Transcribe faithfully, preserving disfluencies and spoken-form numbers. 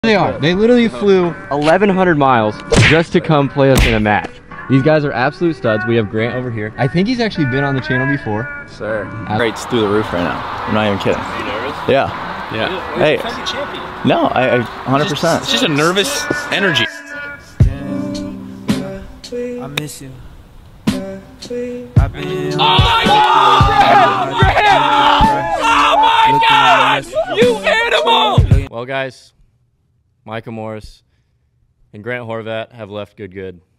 They are. They literally flew eleven hundred miles just to come play us in a match. These guys are absolute studs. We have Grant over here. I think he's actually been on the channel before. Sir. Rate's through the roof right now. I'm not even kidding. Are you nervous? Yeah. Yeah. Hey. No, I, I one hundred percent. It's just a nervous energy. I miss you. I've been Oh my God! Grant! Oh my God! You animal! Well, guys, Micah Morris and Grant Horvat have left Good Good.